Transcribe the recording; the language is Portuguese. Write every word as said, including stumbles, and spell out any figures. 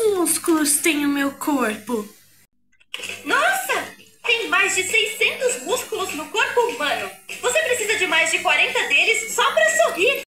músculos tem o meu corpo? Nossa! Tem mais de seiscentos músculos no corpo humano. Você precisa de mais de quarenta deles só para sorrir.